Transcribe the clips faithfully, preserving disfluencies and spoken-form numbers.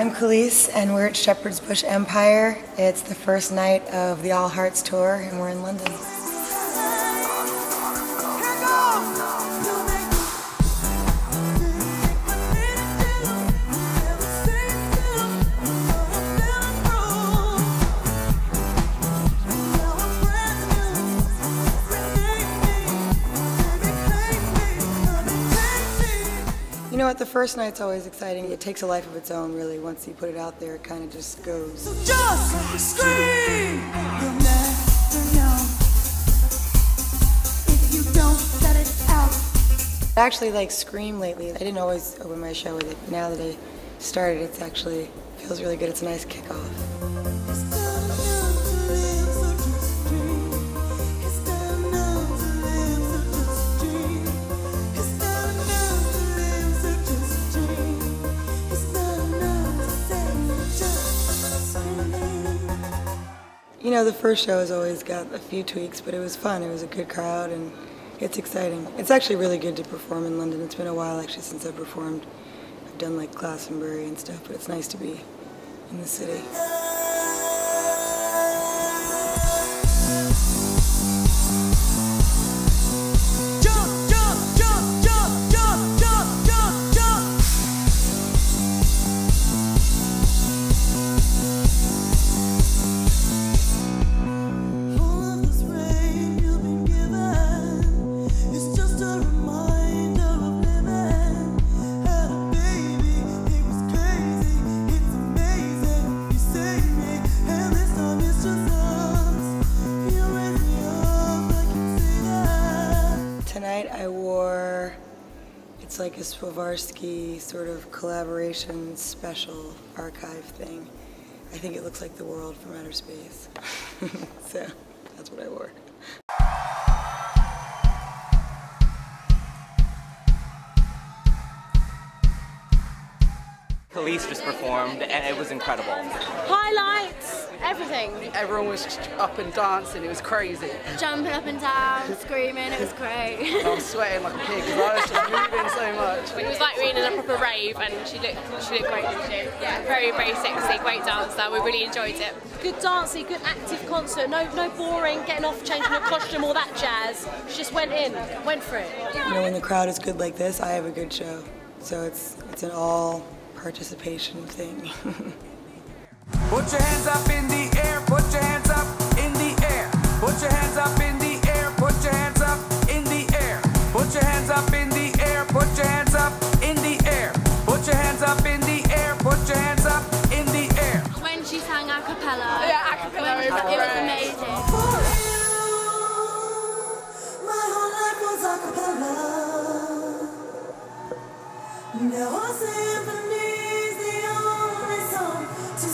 I'm Kelis, and we're at Shepherd's Bush Empire. It's the first night of the All Hearts Tour, and we're in London. You know what, the first night's always exciting. It takes a life of its own, really. Once you put it out there, it kind of just goes. So just scream! You'll never know if you don't let it out. I actually like Scream lately. I didn't always open my show with it. Now that I started, it's actually feels really good. It's a nice kickoff. You know, the first show has always got a few tweaks, but it was fun. It was a good crowd, and it's exciting. It's actually really good to perform in London. It's been a while, actually, since I've performed. I've done, like, Glastonbury and stuff, but it's nice to be in the city. Tonight I wore, it's like a Swarovski sort of collaboration special archive thing. I think it looks like the world from outer space. So that's what I wore. Kelis just performed and it was incredible. Highlights, everything. Everyone was up and dancing, it was crazy. Jumping up and down, screaming, it was great. I was sweating like a pig because I was just moving so much. It was like being in a proper rave, and she looked, she looked great, didn't she? Yeah, very, very sexy, great dancer. We really enjoyed it. Good dancing, good active concert. No, no boring, getting off, changing her costume, all that jazz. She just went in, went for it. You know, when the crowd is good like this, I have a good show. So it's it's an all participation thing. Put your hands up in the air, put your hands up in the air. Put your hands up in the air, put your hands up in the air. Put your hands up in the air, put your hands up in the air. Put your hands up in the air, put your hands up in the air. When she sang a cappella, Yeah, a cappella, it was, it was amazing. For you, my whole life was a cappella. Now I symphony's the only song to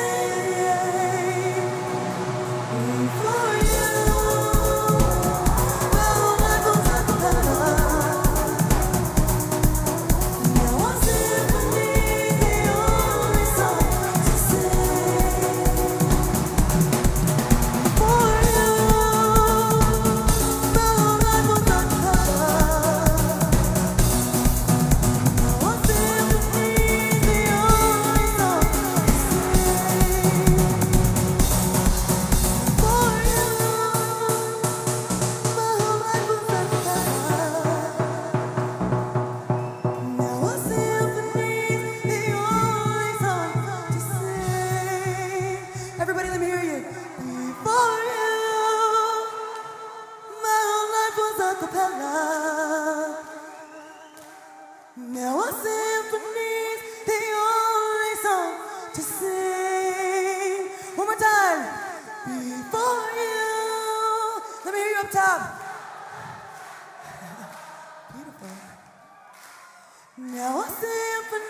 sing. For you, my whole life was a cappella. Now I symphony's the only song to sing. For you, my whole life was a cappella. Everybody, let me hear you. Before you, my whole life was a cappella. Now a symphony's the only song to sing. One more time. Before you. Let me hear you up top. Beautiful. Now a symphony.